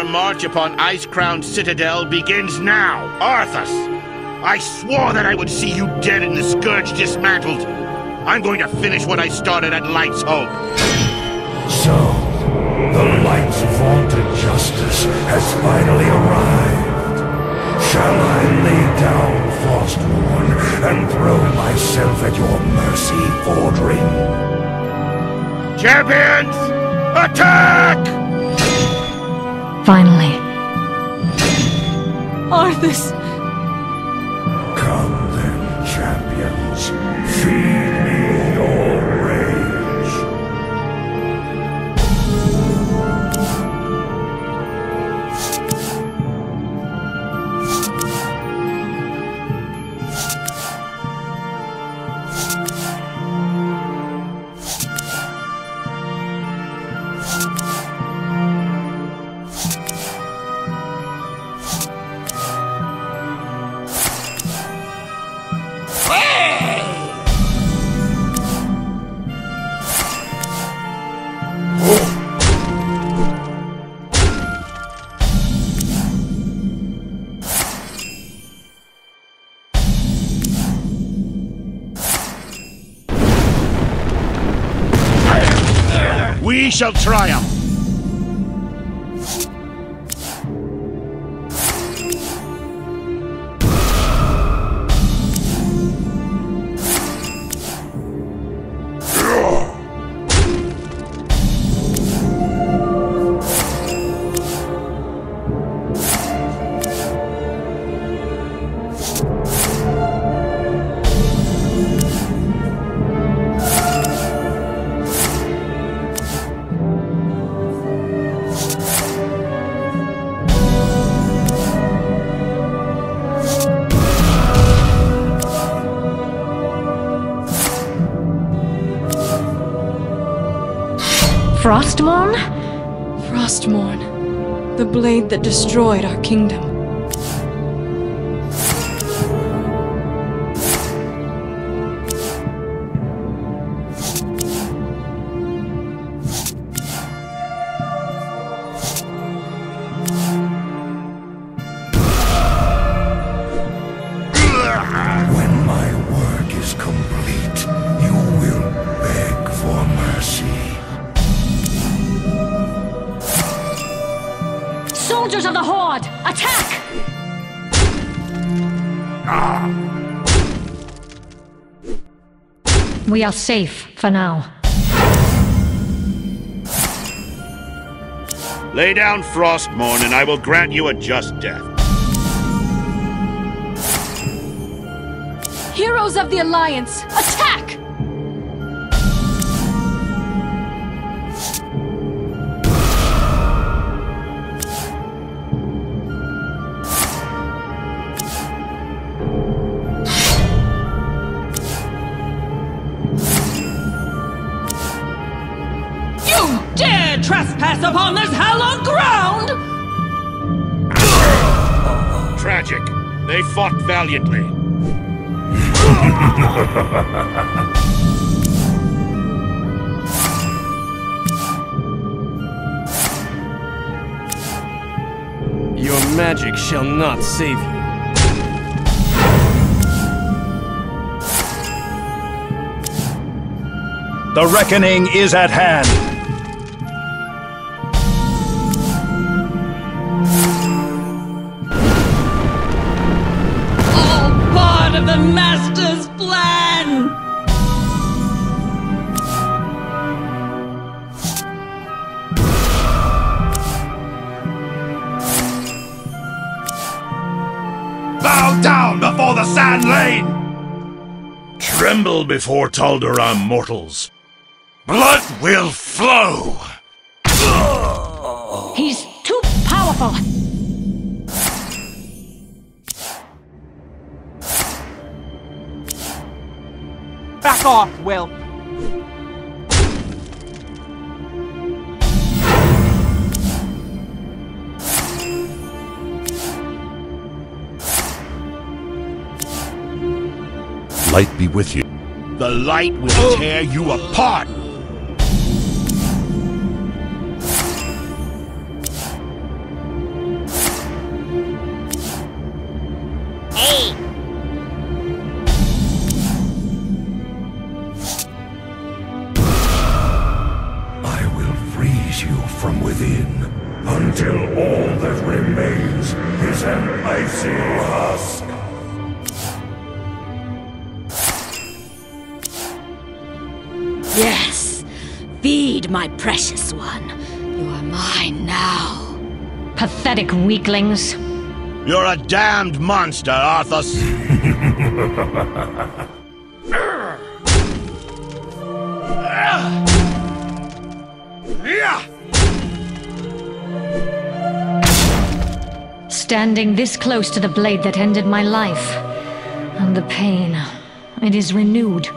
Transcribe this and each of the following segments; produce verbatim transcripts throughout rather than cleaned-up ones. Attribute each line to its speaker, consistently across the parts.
Speaker 1: march upon Icecrown Citadel begins now. Arthas, I swore that I would see you dead and the Scourge dismantled. I'm going to finish what I started at Light's Hope.
Speaker 2: So, the Light's vaunted justice has finally arrived. Shall I lay down frostmourne and throw myself at your mercy, Fordring?
Speaker 1: Champions, attack!
Speaker 3: Finally.
Speaker 4: Arthas!
Speaker 2: Come then, champions. Feed me your rage.
Speaker 1: We shall triumph!
Speaker 3: Frostmourne?
Speaker 4: Frostmourne. The blade that destroyed our kingdom.
Speaker 2: When my work is complete, you will beg for mercy.
Speaker 3: Soldiers of the Horde, attack!
Speaker 2: Ah.
Speaker 3: We are safe for now.
Speaker 1: Lay down Frostmourne and I will grant you a just death.
Speaker 4: Heroes of the Alliance, attack!
Speaker 5: You dare trespass upon this hallowed ground!
Speaker 1: Tragic. They fought valiantly.
Speaker 6: Your magic shall not save you.
Speaker 7: The reckoning is at hand.
Speaker 5: All part of the Master's plan!
Speaker 2: Bow down before the Sand Lane!
Speaker 1: Tremble before Tal'Daram mortals.
Speaker 2: Blood will flow!
Speaker 3: He's too powerful!
Speaker 5: Back off, Will.
Speaker 2: Light be with you.
Speaker 1: The light will tear you apart!
Speaker 2: remains is an icy husk.
Speaker 8: Yes. Feed, my precious one. You are mine now.
Speaker 3: Pathetic weaklings.
Speaker 1: You're a damned monster, Arthas.
Speaker 3: Standing this close to the blade that ended my life. And the pain, it is renewed.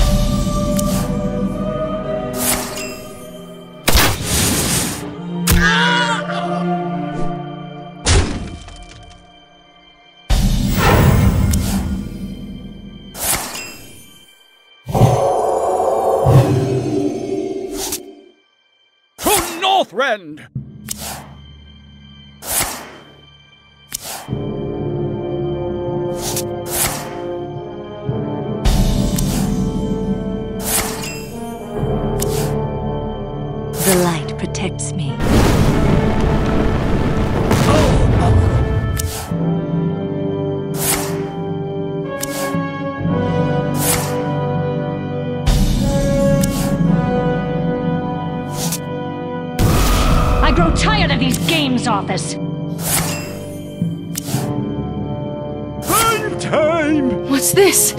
Speaker 6: Northrend!
Speaker 8: The light protects me.
Speaker 3: I grow tired of these games, Arthas.
Speaker 6: Prime time!
Speaker 4: What's this?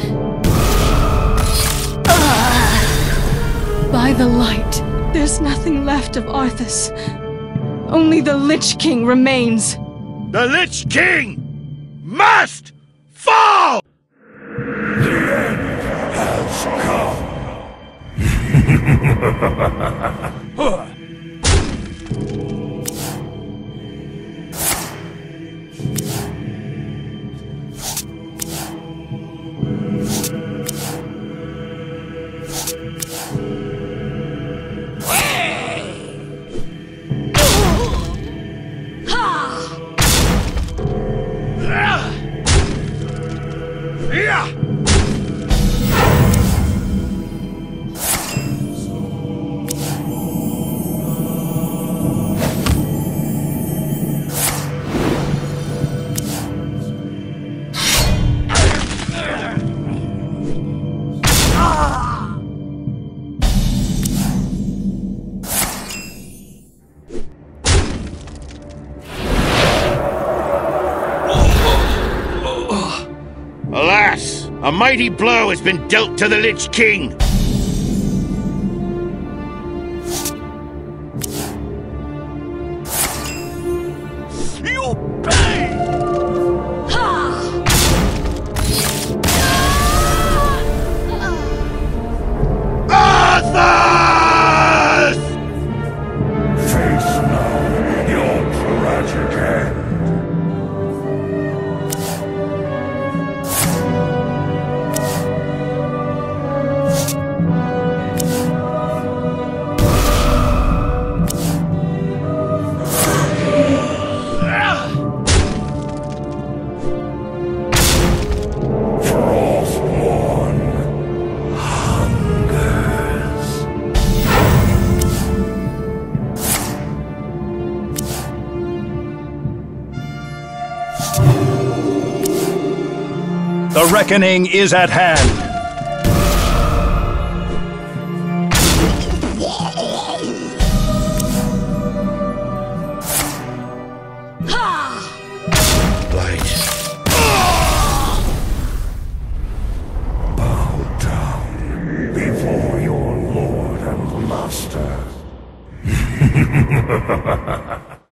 Speaker 4: By the light, there's nothing left of Arthas. Only the Lich King remains.
Speaker 1: The Lich King must fall!
Speaker 2: The end has come.
Speaker 1: Alas, a mighty blow has been dealt to the Lich King.
Speaker 6: You pay!
Speaker 1: Arthas!
Speaker 2: Face now your tragic end. Frostmourne hungers.
Speaker 7: The reckoning is at hand.